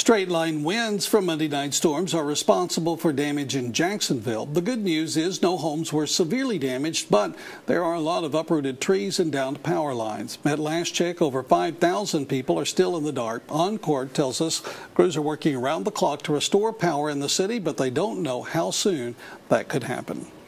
Straight-line winds from Monday night storms are responsible for damage in Jacksonville. The good news is no homes were severely damaged, but there are a lot of uprooted trees and downed power lines. At last check, over 5,000 people are still in the dark. Court tells us crews are working around the clock to restore power in the city, but they don't know how soon that could happen.